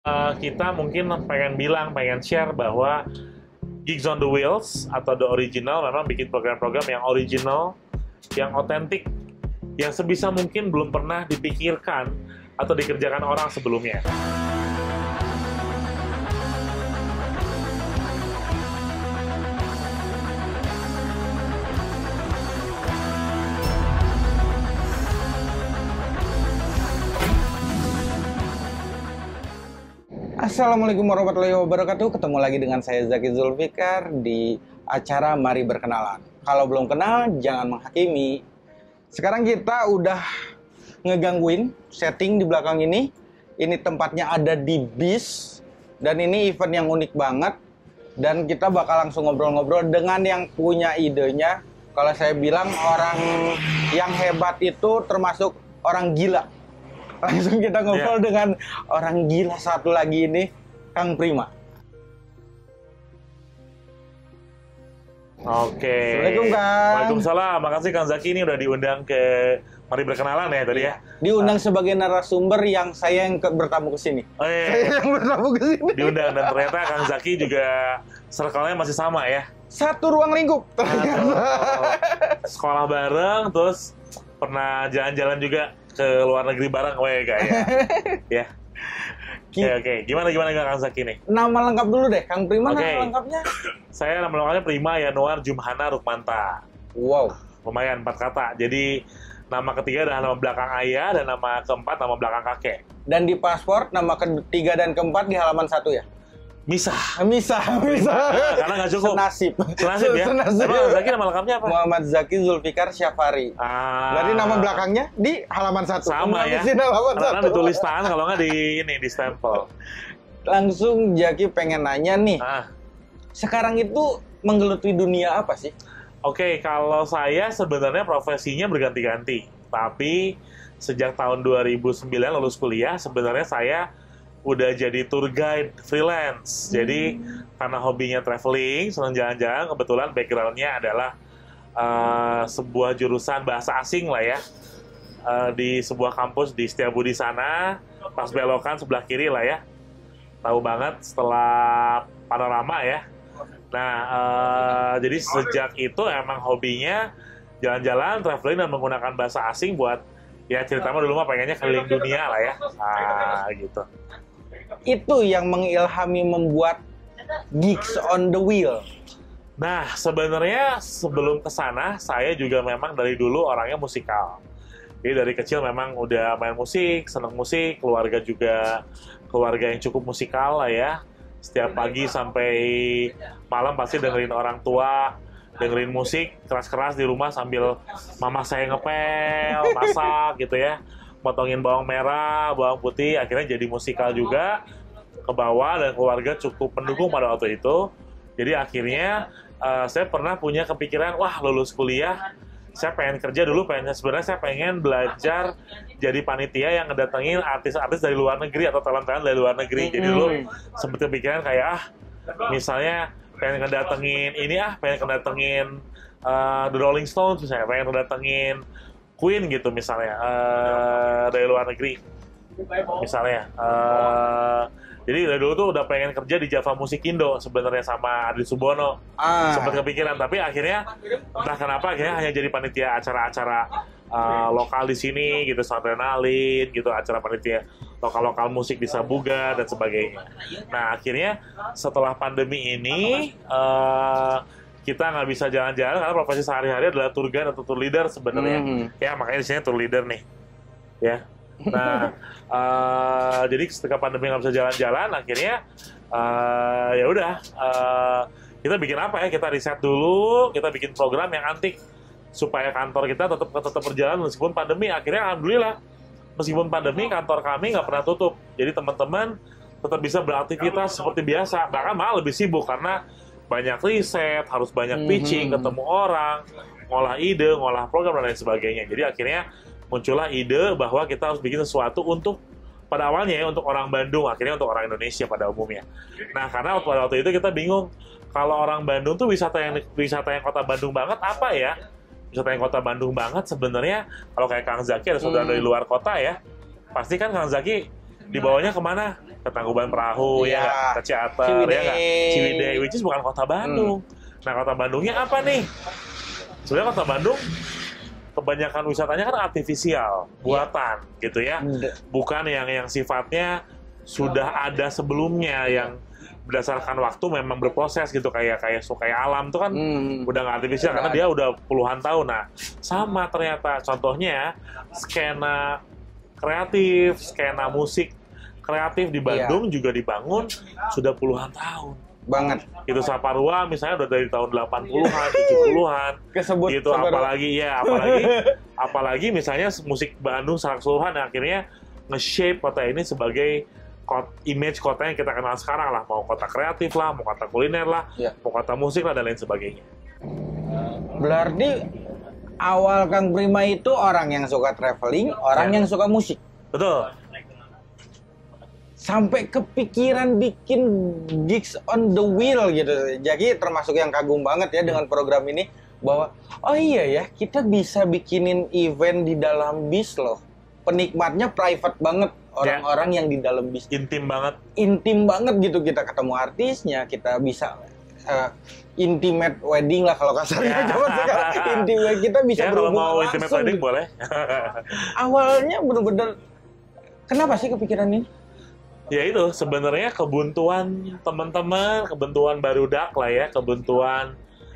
Kita mungkin pengen share bahwa Gigs on the Wheels atau The Original memang bikin program-program yang original, yang otentik, yang sebisa mungkin belum pernah dipikirkan atau dikerjakan orang sebelumnya. Assalamualaikum warahmatullahi wabarakatuh. Ketemu lagi dengan saya Zaki Zulfikar di acara Mari Berkenalan. Kalau belum kenal, jangan menghakimi. Sekarang kita udah ngegangguin setting di belakang ini. Ini tempatnya ada di bis. Dan ini event yang unik banget. Dan kita bakal langsung ngobrol-ngobrol dengan yang punya idenya. Kalau saya bilang orang yang hebat itu termasuk orang gila. Langsung kita ngobrol dengan orang gila satu lagi ini, Kang Prima. Oke. Assalamualaikum, Kang. Waalaikumsalam. Makasih Kang Zaki, ini udah diundang ke Mari Berkenalan ya tadi ya. Diundang sebagai narasumber yang saya yang bertamu ke sini. Saya yang bertamu ke sini. Diundang dan ternyata Kang Zaki juga circle-nya masih sama ya. Satu ruang lingkup. Sekolah bareng, terus pernah jalan-jalan juga ke luar negeri bareng, ya. Oke. Gimana Kang Zaki nih? Nama lengkap dulu deh, Kang Prima. Oke. Nama lengkapnya? Saya nama lengkapnya Prima Yanuar Jumhana Rukmanta. Wow. Lumayan 4 kata. Jadi nama ketiga adalah nama belakang ayah dan nama keempat nama belakang kakek. Dan di paspor nama ketiga dan keempat di halaman 1 ya? Misah. Karena nggak cukup. Senasib ya. Senasib. Emang Zaki nama lengkapnya apa? Muhammad Zaki Zulfikar Syafari. Berarti nama belakangnya di halaman 1. Sama ya. Karena ditulis tangan, kalau nggak di stempel. Langsung Zaki pengen nanya nih. Sekarang itu menggeluti dunia apa sih? Oke, kalau saya sebenarnya profesinya berganti-ganti. Tapi sejak tahun 2009 lulus kuliah, sebenarnya saya udah jadi tour guide freelance. Jadi karena hobinya traveling, senang jalan-jalan, kebetulan background-nya adalah sebuah jurusan bahasa asing lah ya. Di sebuah kampus di Setiabudi sana, pas belokan sebelah kiri lah ya. Tahu banget setelah Panorama ya. Nah, jadi sejak itu emang hobinya jalan-jalan, traveling dan menggunakan bahasa asing buat ya ceritanya dulu mah pengennya keliling dunia lah ya. Gitu. Itu yang mengilhami membuat Gigs on the Wheel. Nah, sebenarnya sebelum ke sana, saya juga memang dari dulu orangnya musikal. Jadi dari kecil memang udah main musik, seneng musik, keluarga juga keluarga yang cukup musikal lah ya. Setiap pagi sampai malam pasti dengerin orang tua, dengerin musik keras-keras di rumah sambil mama saya ngepel, masak gitu ya. Potongin bawang merah, bawang putih, akhirnya jadi musikal juga ke bawah dan keluarga cukup mendukung pada waktu itu. Jadi akhirnya saya pernah punya kepikiran, wah lulus kuliah, saya pengen kerja dulu, sebenarnya saya pengen belajar jadi panitia yang ngedatengin artis-artis dari luar negeri atau talent-talent dari luar negeri. Jadi dulu sempat kepikiran kayak misalnya pengen ngedatengin The Rolling Stones misalnya, pengen ngedatengin Queen gitu misalnya dari luar negeri misalnya. Jadi dari dulu tuh udah pengen kerja di Java Musikindo sebenarnya sama Adi Subono. Sempat kepikiran, tapi akhirnya entah kenapa akhirnya hanya jadi panitia acara-acara lokal di sini gitu, Adrenalin gitu, acara panitia lokal-lokal musik di Sabuga dan sebagainya. Nah akhirnya setelah pandemi ini kita nggak bisa jalan-jalan karena profesi sehari-hari adalah tour guide atau tour leader sebenarnya. Ya makanya di sini tour leader nih. Ya. Nah, jadi ketika pandemi nggak bisa jalan-jalan, akhirnya ya udah kita bikin apa ya? Kita riset dulu, kita bikin program yang antik supaya kantor kita tetap berjalan meskipun pandemi. Akhirnya alhamdulillah meskipun pandemi kantor kami nggak pernah tutup. Jadi teman-teman tetap bisa beraktivitas seperti biasa. Bahkan malah lebih sibuk karena banyak riset, harus banyak pitching, ketemu orang, ngolah ide, ngolah program dan lain sebagainya. Jadi akhirnya muncullah ide bahwa kita harus bikin sesuatu untuk pada awalnya ya untuk orang Bandung, akhirnya untuk orang Indonesia pada umumnya. Nah, karena pada waktu itu kita bingung kalau orang Bandung tuh wisata yang kota Bandung banget apa ya? Wisata yang kota Bandung banget sebenarnya kalau kayak Kang Zaki ada saudara dari luar kota ya. Pasti kan Kang Zaki Di bawahnya kemana? Ke Tangkuban Perahu, ya nggak? Ke Ciater, Ciwidey. ya nggak? Ciwidey, which is bukan kota Bandung. Nah, kota Bandungnya apa nih? Sebenarnya kota Bandung kebanyakan wisatanya kan artifisial, buatan, gitu ya. Bukan yang sifatnya sudah ada sebelumnya, yang berdasarkan waktu memang berproses gitu, kayak alam tuh kan udah nggak artifisial karena dia udah puluhan tahun. Nah, sama ternyata contohnya skena kreatif, skena musik kreatif di Bandung juga dibangun sudah puluhan tahun. Banget. Itu Saparua misalnya udah dari tahun 80-an, 70-an. Kesebut gitu, apalagi misalnya musik Bandung secara keseluruhan akhirnya nge-shape kota ini sebagai image kota yang kita kenal sekarang lah, mau kota kreatif lah, mau kota kuliner lah, mau kota musik lah, dan lain sebagainya. Berarti awal Kang Prima itu orang yang suka traveling, orang yang suka musik. Betul. Sampai kepikiran bikin gigs on the wheel gitu. Jadi termasuk yang kagum banget ya dengan program ini, bahwa oh iya ya, kita bisa bikinin event di dalam bis loh. Penikmatnya private banget, orang-orang yang di dalam bis. Intim banget gitu, kita ketemu artisnya, kita bisa intimate wedding lah kalau kasarnya. Intimate, kita bisa berhubungan langsung. Intimate wedding gitu. Boleh. Awalnya bener-bener kenapa sih kepikiran ini? Ya itu sebenarnya kebuntuan teman-teman, kebuntuan barudak lah ya, kebuntuan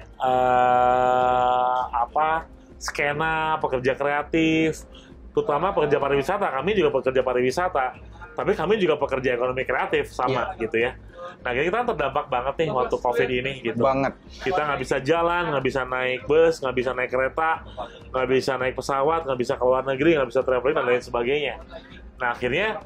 skena pekerja kreatif, terutama pekerja pariwisata. Kami juga pekerja pariwisata, tapi kami juga pekerja ekonomi kreatif sama gitu ya. Nah, kita terdampak banget nih waktu COVID ini gitu. Banget. Kita nggak bisa jalan, nggak bisa naik bus, nggak bisa naik kereta, nggak bisa naik pesawat, nggak bisa ke luar negeri, nggak bisa traveling dan lain sebagainya. Nah, akhirnya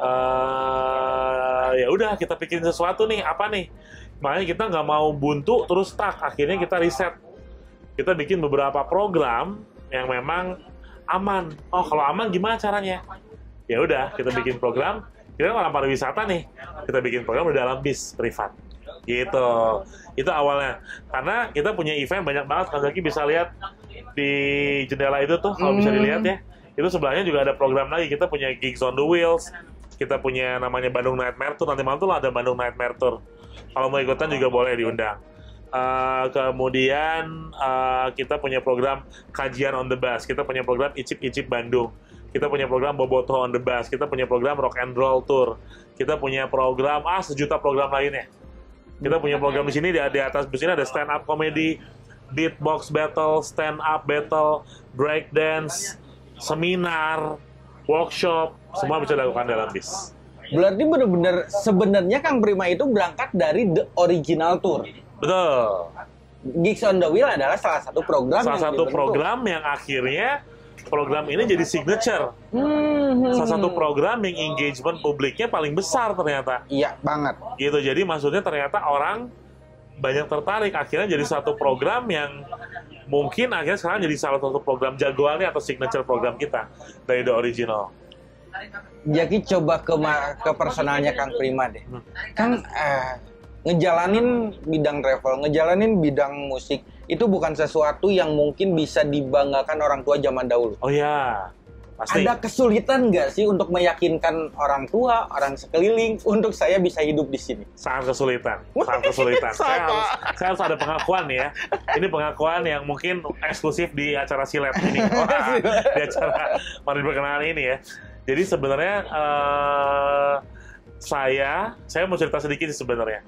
ya udah kita bikin sesuatu nih, apa nih? Makanya kita nggak mau buntu terus stuck. Akhirnya kita riset. Kita bikin beberapa program yang memang aman. Oh, kalau aman gimana caranya? Ya udah, kita bikin program. Kita orang pariwisata nih, kita bikin program di dalam bis privat. Gitu. Itu awalnya. Karena kita punya event banyak banget. Kang Zaki bisa lihat di jendela itu tuh, kalau bisa dilihat ya. Itu sebelahnya juga ada program lagi. Kita punya Gigs on the Wheels. Kita punya namanya Bandung Nightmare Tour. Nanti malam tuh ada Bandung Nightmare Tour. Kalau mau ikutan juga boleh diundang. Kemudian kita punya program Kajian on the Bus. Kita punya program Icip-Icip Bandung. Kita punya program Boboto on the Bus. Kita punya program Rock and Roll Tour. Kita punya program sejuta program lainnya. Kita punya program di sini, di atas bus ini ada stand up comedy, beatbox battle, stand up battle, break dance, seminar, workshop, semua bisa dilakukan dalam bis. Berarti benar-benar sebenarnya Kang Prima itu berangkat dari the original tour. Betul. Gigs on the Wheel adalah salah satu program. Yang akhirnya program ini jadi signature. Salah satu program yang engagement publiknya paling besar ternyata. Iya, banget. Gitu, jadi maksudnya ternyata orang banyak tertarik. Akhirnya jadi satu program yang mungkin akhirnya sekarang jadi salah satu program jagoannya atau signature program kita dari the original. Jadi coba ke personalnya Kang Prima deh. Kang ngejalanin bidang travel, ngejalanin bidang musik itu bukan sesuatu yang mungkin bisa dibanggakan orang tua zaman dahulu. Oh ya, pasti. Ada kesulitan nggak sih untuk meyakinkan orang tua, orang sekeliling untuk saya bisa hidup di sini? Sangat kesulitan. saya harus ada pengakuan nih ya. Ini pengakuan yang mungkin eksklusif di acara Silet ini. Di acara Mari Berkenalan ini ya. Jadi sebenarnya saya mau cerita sedikit sih sebenarnya.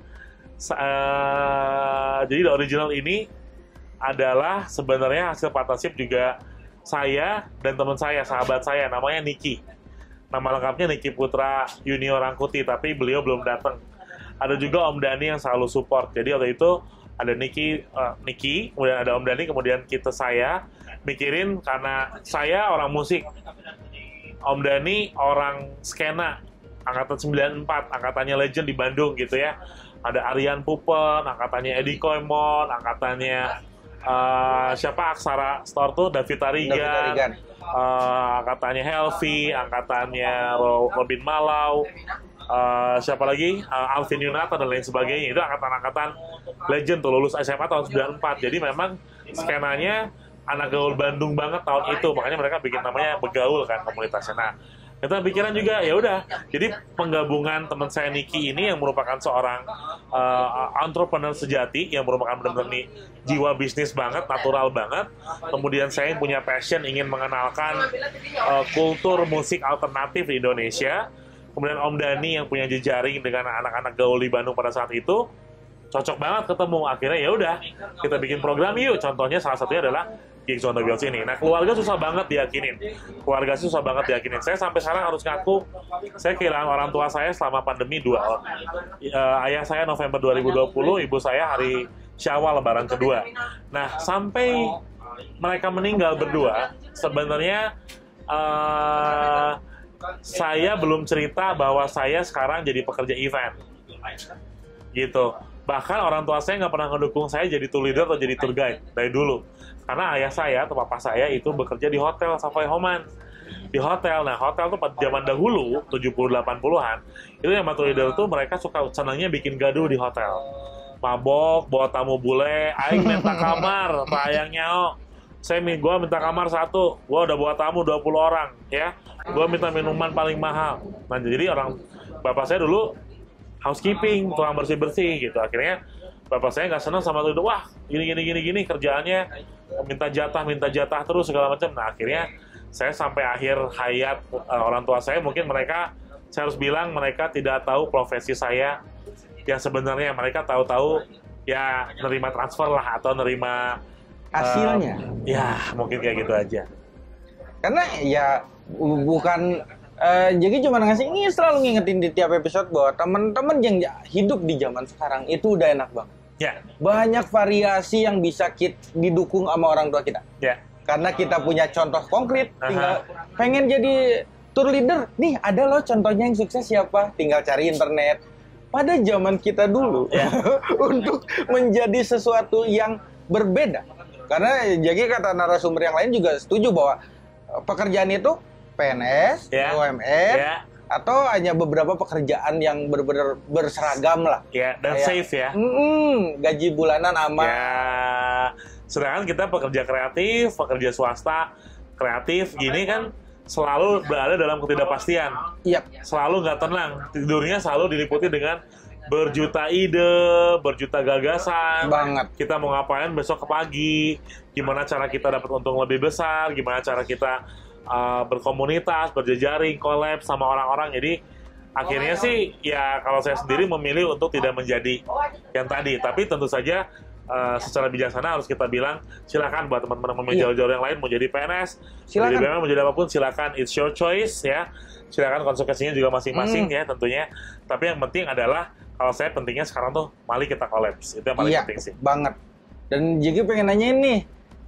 Jadi the original ini adalah sebenarnya hasil partnership juga saya dan teman saya, sahabat saya, namanya Niki. Nama lengkapnya Niki Putra Junior Rangkuti, tapi beliau belum datang. Ada juga Om Dani yang selalu support. Jadi waktu itu ada Niki, kemudian ada Om Dani, kemudian saya mikirin karena saya orang musik, Om Dani orang skena, angkatan 94, angkatannya legend di Bandung gitu ya. Ada Aryan Pupen, angkatannya Edi Koimon, angkatannya siapa Aksara Store tuh, David Tarigan. Angkatannya Helvi, angkatannya Robin Malau, siapa lagi, Alvin Yunata dan lain sebagainya. Itu angkatan-angkatan legend tuh, lulus SMA tahun 94. Jadi memang skenanya anak gaul Bandung banget tahun itu, makanya mereka bikin namanya Begaul kan komunitasnya. Nah, Kita pikiran juga ya udah. Jadi penggabungan teman saya Niki ini yang merupakan seorang entrepreneur sejati yang merupakan benar-benar nih jiwa bisnis banget, natural banget. Kemudian saya yang punya passion ingin mengenalkan kultur musik alternatif di Indonesia. Kemudian Om Dani yang punya jejaring dengan anak-anak gaul di Bandung pada saat itu, cocok banget ketemu. Akhirnya ya udah, kita bikin program yuk. Contohnya salah satunya adalah Gigs on the Wheels ini. Nah, keluarga susah banget diyakinin. Keluarga susah banget diyakinin. Saya sampai sekarang harus ngaku, saya kehilangan orang tua saya selama pandemi 2 tahun. Ayah saya November 2020, ibu saya hari Syawal Lebaran kedua. Nah, sampai mereka meninggal berdua, sebenarnya saya belum cerita bahwa saya sekarang jadi pekerja event. Gitu. Bahkan orang tua saya nggak pernah ngedukung saya jadi tour leader atau jadi tour guide dari dulu. Karena ayah saya atau papa saya itu bekerja di hotel Savoy Homan. Di hotel. Nah, hotel tuh pada zaman dahulu, 70-80-an, itu yang tour leader tuh mereka suka senangnya bikin gaduh di hotel. Mabok, bawa tamu bule, aing minta kamar, ayang nyao. Gua minta kamar 1, gua udah bawa tamu 20 orang, ya. Gua minta minuman paling mahal. Nah, jadi bapak saya dulu housekeeping, tukang bersih-bersih gitu. Akhirnya bapak saya nggak senang sama itu. Wah, gini kerjaannya minta jatah terus segala macam. Nah, akhirnya saya sampai akhir hayat orang tua saya, mungkin saya harus bilang mereka tidak tahu profesi saya yang sebenarnya. Mereka tahu-tahu ya nerima transfer lah atau nerima hasilnya. Ya, mungkin kayak gitu aja. Karena ya bukan jadi cuma ngasih, ini selalu ngingetin di tiap episode bahwa teman-teman yang hidup di zaman sekarang itu udah enak banget. Ya. Banyak variasi yang bisa didukung sama orang tua kita. Ya. Karena kita punya contoh konkret, tinggal pengen jadi tour leader, nih ada loh contohnya yang sukses siapa, tinggal cari internet. Pada zaman kita dulu, untuk menjadi sesuatu yang berbeda. Karena jadi kata narasumber yang lain juga setuju bahwa pekerjaan itu PNS, UMR, atau hanya beberapa pekerjaan yang benar-benar berseragam lah. Ya, dan kayak, safe ya. Gaji bulanan aman. Ya, sedangkan kita pekerja kreatif, pekerja swasta kreatif gini kan selalu berada dalam ketidakpastian. Iya. Selalu nggak tenang. Tidurnya selalu diliputi dengan berjuta ide, berjuta gagasan. Banget. Kita mau ngapain besok ke pagi? Gimana cara kita dapat untung lebih besar? Gimana cara kita berkomunitas, berjejaring, collab sama orang-orang. Jadi akhirnya sih ya kalau saya sendiri memilih untuk tidak menjadi yang tadi. Tapi tentu saja secara bijaksana harus kita bilang silakan buat teman-teman jauh-jauh yang lain mau jadi PNS, mau jadi BUMN, mau jadi apapun silakan, it's your choice ya. Silakan konsekuensinya juga masing-masing ya tentunya. Tapi yang penting adalah kalau saya pentingnya sekarang tuh mari kita collapse. Itu yang paling penting sih. Banget. Dan jadi pengen nanya ini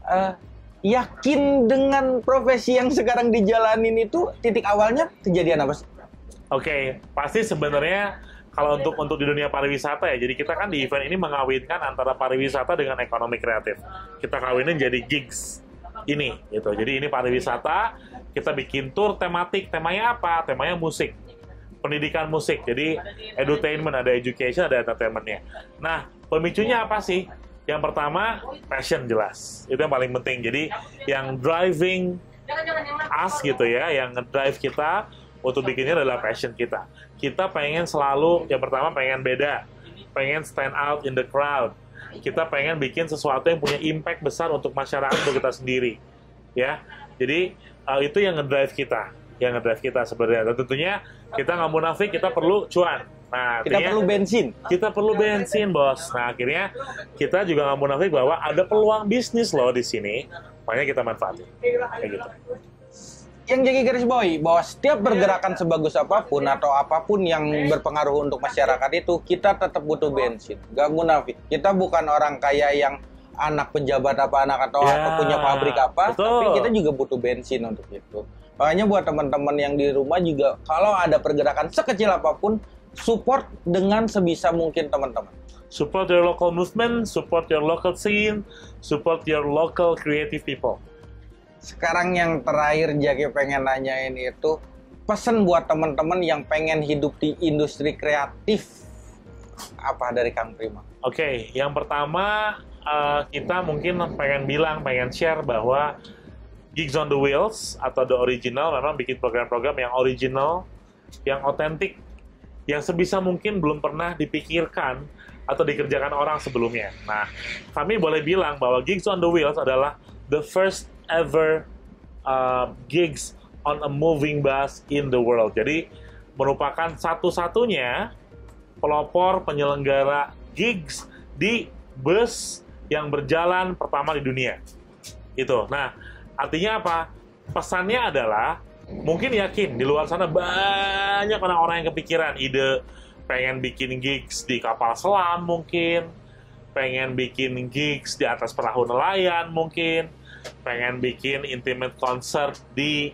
yakin dengan profesi yang sekarang dijalanin itu titik awalnya kejadian apa sih? Oke, pasti sebenarnya kalau untuk di dunia pariwisata ya, jadi kita kan di event ini mengawinkan antara pariwisata dengan ekonomi kreatif. Kita kawinin jadi gigs ini gitu. Jadi ini pariwisata, kita bikin tour tematik. Temanya apa? Temanya musik. Pendidikan musik. Jadi edutainment, ada education, ada entertainment-nya. Nah, pemicunya apa sih? Yang pertama, passion jelas. Itu yang paling penting. Jadi, yang driving us gitu ya, yang ngedrive kita untuk bikinnya adalah passion kita. Kita pengen selalu, yang pertama pengen beda. Pengen stand out in the crowd. Kita pengen bikin sesuatu yang punya impact besar untuk masyarakat, untuk kita sendiri. Ya, jadi itu yang ngedrive kita. Yang ngedrive kita sebenarnya. Dan tentunya kita nggak munafik, kita perlu cuan. Nah, kita perlu bensin. Kita perlu bensin, bos. Nah, akhirnya kita juga nggak munafik bahwa ada peluang bisnis loh di sini. Makanya kita manfaatin. Kayak gitu. Yang jadi garis bawahi bahwa setiap pergerakan sebagus apapun atau apapun yang berpengaruh untuk masyarakat itu, kita tetap butuh bensin. Nggak munafik. Kita bukan orang kaya yang anak pejabat apa anak atau punya pabrik apa, tapi kita juga butuh bensin untuk itu. Makanya buat teman-teman yang di rumah juga, kalau ada pergerakan sekecil apapun, support dengan sebisa mungkin teman-teman. Support your local movement, support your local scene, support your local creative people. Sekarang yang terakhir Jaki pengen nanyain itu, pesan buat teman-teman yang pengen hidup di industri kreatif, apa dari Kang Prima? Oke, yang pertama kita mungkin pengen share bahwa Gigs on the Wheels atau The Original memang bikin program-program yang original, yang otentik, yang sebisa mungkin belum pernah dipikirkan atau dikerjakan orang sebelumnya. Nah, kami boleh bilang bahwa Gigs on the Wheels adalah the first ever gigs on a moving bus in the world. Jadi, merupakan satu-satunya pelopor penyelenggara gigs di bus yang berjalan pertama di dunia. Itu. Nah, artinya apa? Pesannya adalah, mungkin yakin di luar sana banyak orang-orang yang kepikiran ide pengen bikin gigs di kapal selam mungkin, pengen bikin gigs di atas perahu nelayan mungkin, pengen bikin intimate concert di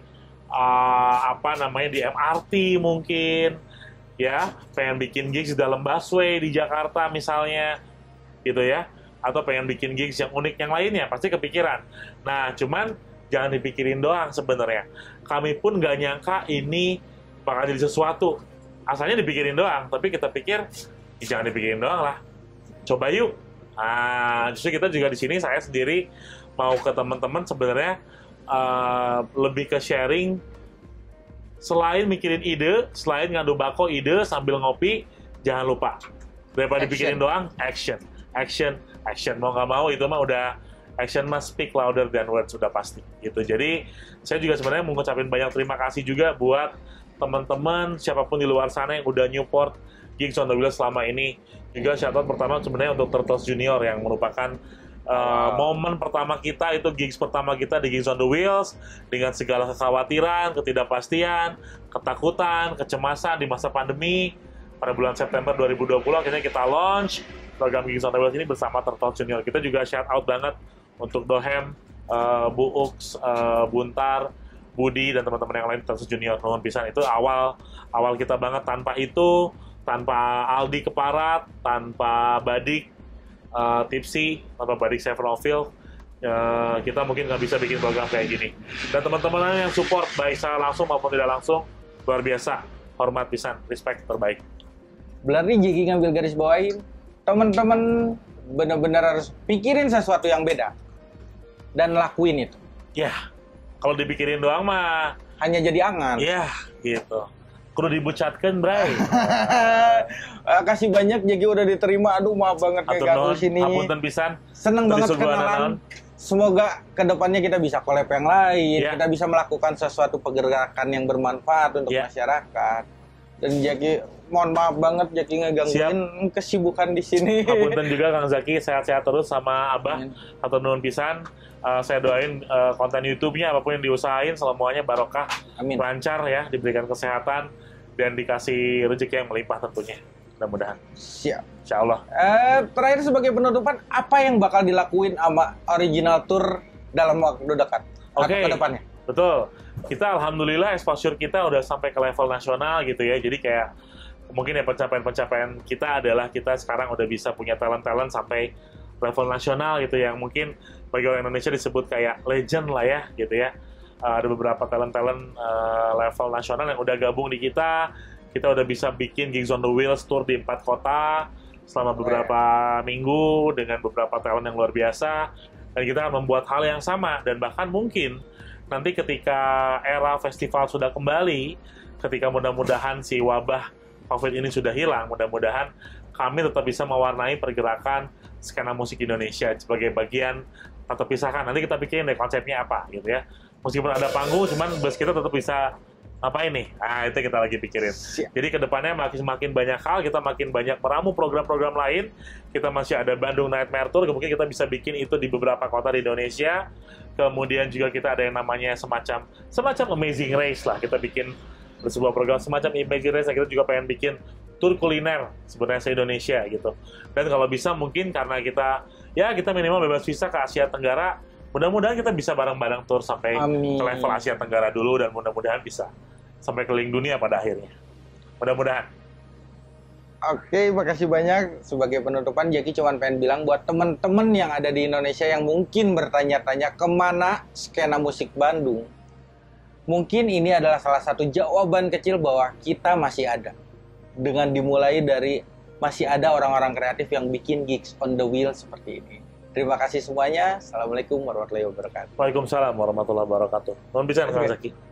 di MRT mungkin, ya, pengen bikin gigs di dalam busway di Jakarta misalnya, gitu ya, atau pengen bikin gigs yang unik yang lainnya, pasti kepikiran. Nah, cuman jangan dipikirin doang sebenarnya. Kami pun nggak nyangka ini bakal jadi sesuatu. Asalnya dipikirin doang, tapi kita pikir, jangan dipikirin doang lah. Coba yuk. Nah, justru kita juga di sini, saya sendiri mau ke teman-teman sebenarnya lebih ke sharing. Selain mikirin ide, selain ngadu bako ide sambil ngopi, jangan lupa. Daripada dipikirin doang, action. Action, action. Mau nggak mau, itu mah udah action must speak louder than words, sudah pasti gitu. Jadi saya juga sebenarnya mau ngucapin banyak terima kasih juga buat teman-teman siapapun di luar sana yang udah Newport Gigs on the Wheels selama ini. Juga shoutout pertama sebenarnya untuk Turtles Junior yang merupakan momen pertama kita, itu gigs pertama kita di Gigs on the Wheels dengan segala kekhawatiran, ketidakpastian, ketakutan, kecemasan di masa pandemi. Pada bulan September 2020 akhirnya kita launch program Gigs on the Wheels ini bersama Turtles Junior. Kita juga shout out banget untuk Dohem, Bu Ux, Buntar, Budi, dan teman-teman yang lain Turtles Junior. Nuhun pisan, itu awal kita banget. Tanpa itu, tanpa Aldi Keparat, tanpa Badik Tipsy, tanpa Badik Severofield, kita mungkin nggak bisa bikin program kayak gini. Dan teman-teman yang support baik secara langsung maupun tidak langsung, luar biasa. Hormat pisan, respect terbaik. Berarti Jeki ngambil garis bawain, teman-teman benar-benar harus pikirin sesuatu yang beda dan lakuin itu. Ya, kalau dipikirin doang mah hanya jadi angan. Ya, gitu. Kudu dibucatkan, Bray. Kasih banyak, Jeki udah diterima. Aduh, maaf banget kayak gak sini. Apunten pisan. Seneng banget kenalan. Semoga kedepannya kita bisa collab yang lain, kita bisa melakukan sesuatu pergerakan yang bermanfaat untuk masyarakat. Dan Jeki, mohon maaf banget Jeki ngegangguin kesibukan di sini. Apunten juga Kang Zaki, sehat-sehat terus sama Abah. Atau nuhun pisan. Saya doain konten YouTube-nya apapun yang diusahain semuanya barokah, lancar ya, diberikan kesehatan dan dikasih rezeki yang melimpah tentunya. Mudah-mudahan. Siap. Insya Allah. Terakhir sebagai penutupan, apa yang bakal dilakuin sama Original Tour dalam waktu dekat? Oke. Ke depannya? Betul. Kita alhamdulillah exposure kita udah sampai ke level nasional gitu ya. Jadi kayak mungkin ya pencapaian kita adalah kita sekarang udah bisa punya talent-talent sampai level nasional gitu, yang mungkin bagi orang Indonesia disebut kayak legend lah ya gitu ya. Ada beberapa talent-talent level nasional yang udah gabung di kita. Kita udah bisa bikin Gigs on the Wheels tour di 4 kota selama beberapa minggu dengan beberapa talent yang luar biasa. Dan kita akan membuat hal yang sama, dan bahkan mungkin nanti ketika era festival sudah kembali, ketika mudah-mudahan si wabah COVID ini sudah hilang, mudah-mudahan kami tetap bisa mewarnai pergerakan skena musik Indonesia sebagai bagian tak terpisahkan. Nanti kita pikirin deh konsepnya apa gitu ya. Meskipun ada panggung, cuman bus kita tetap bisa apa ini? Nah, itu kita lagi pikirin. Jadi kedepannya makin banyak hal, kita makin banyak meramu program-program lain. Kita masih ada Bandung Nightmare Tour, mungkin kita bisa bikin itu di beberapa kota di Indonesia. Kemudian juga kita ada yang namanya semacam Amazing Race lah. Kita bikin sebuah program semacam Amazing Race. Kita juga pengen bikin tur kuliner sebenarnya se-Indonesia gitu. Dan kalau bisa mungkin karena kita minimal bebas visa ke Asia Tenggara, mudah-mudahan kita bisa bareng-bareng tur sampai ke level Asia Tenggara dulu, dan mudah-mudahan bisa sampai keliling dunia pada akhirnya. Mudah-mudahan. Oke, makasih banyak. Sebagai penutupan, Jeki cuma pengen bilang buat temen-temen yang ada di Indonesia yang mungkin bertanya-tanya kemana skena musik Bandung. Mungkin ini adalah salah satu jawaban kecil bahwa kita masih ada. Dengan dimulai dari masih ada orang-orang kreatif yang bikin Gigs on the Wheel seperti ini. Terima kasih semuanya. Assalamualaikum warahmatullahi wabarakatuh. Waalaikumsalam warahmatullahi wabarakatuh. Mohon bisa, Kang Zaki.